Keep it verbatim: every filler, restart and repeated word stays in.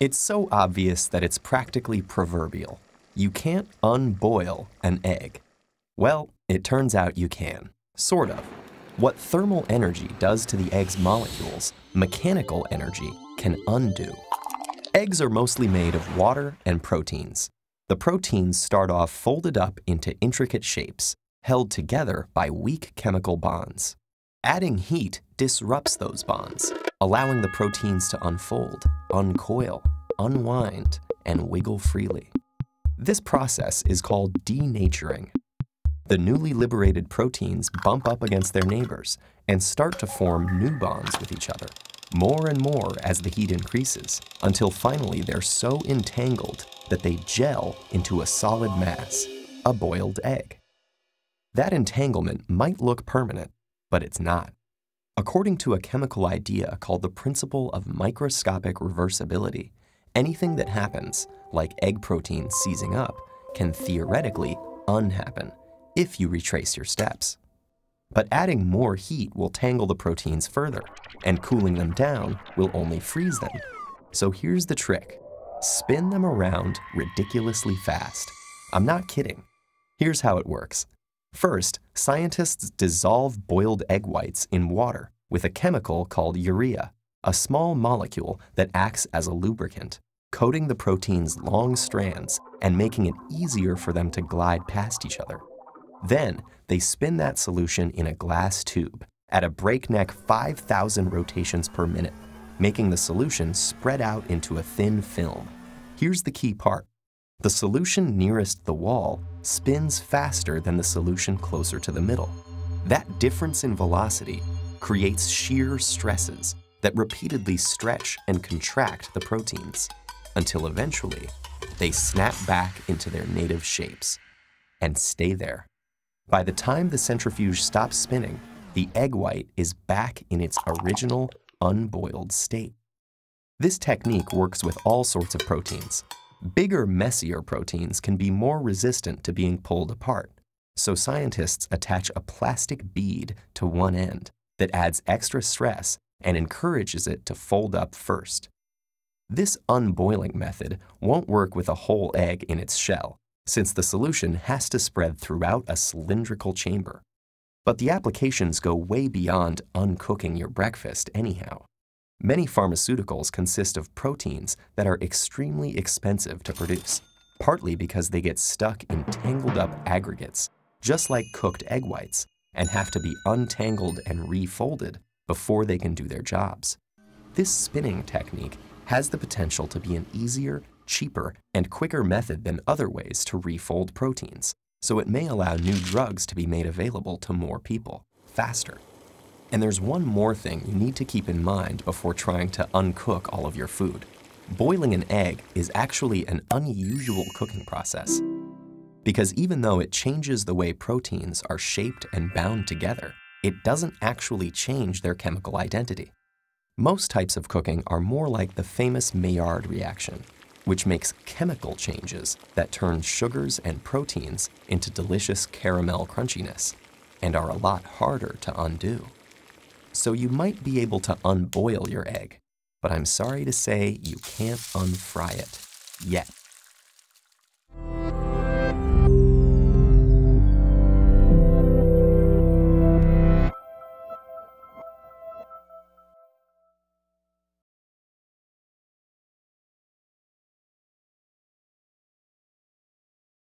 It's so obvious that it's practically proverbial. You can't unboil an egg. Well, it turns out you can, sort of. What thermal energy does to the egg's molecules, mechanical energy can undo. Eggs are mostly made of water and proteins. The proteins start off folded up into intricate shapes, held together by weak chemical bonds. Adding heat disrupts those bonds, allowing the proteins to unfold, uncoil, unwind, and wiggle freely. This process is called denaturing. The newly liberated proteins bump up against their neighbors and start to form new bonds with each other, more and more as the heat increases, until finally they're so entangled that they gel into a solid mass, a boiled egg. That entanglement might look permanent, but it's not. According to a chemical idea called the principle of microscopic reversibility, anything that happens, like egg proteins seizing up, can theoretically unhappen if you retrace your steps. But adding more heat will tangle the proteins further, and cooling them down will only freeze them. So here's the trick. Spin them around ridiculously fast. I'm not kidding. Here's how it works. First, scientists dissolve boiled egg whites in water with a chemical called urea, a small molecule that acts as a lubricant, coating the protein's long strands and making it easier for them to glide past each other. Then, they spin that solution in a glass tube at a breakneck five thousand rotations per minute, making the solution spread out into a thin film. Here's the key part. The solution nearest the wall spins faster than the solution closer to the middle. That difference in velocity creates shear stresses that repeatedly stretch and contract the proteins, until eventually they snap back into their native shapes and stay there. By the time the centrifuge stops spinning, the egg white is back in its original unboiled state. This technique works with all sorts of proteins. Bigger, messier proteins can be more resistant to being pulled apart, so scientists attach a plastic bead to one end that adds extra stress and encourages it to fold up first. This unboiling method won't work with a whole egg in its shell, since the solution has to spread throughout a cylindrical chamber. But the applications go way beyond uncooking your breakfast anyhow. Many pharmaceuticals consist of proteins that are extremely expensive to produce, partly because they get stuck in tangled up aggregates, just like cooked egg whites, and have to be untangled and refolded before they can do their jobs. This spinning technique has the potential to be an easier, cheaper, and quicker method than other ways to refold proteins, so it may allow new drugs to be made available to more people, faster. And there's one more thing you need to keep in mind before trying to uncook all of your food. Boiling an egg is actually an unusual cooking process, because even though it changes the way proteins are shaped and bound together, it doesn't actually change their chemical identity. Most types of cooking are more like the famous Maillard reaction, which makes chemical changes that turn sugars and proteins into delicious caramel crunchiness, and are a lot harder to undo. So you might be able to unboil your egg, but I'm sorry to say you can't unfry it yet.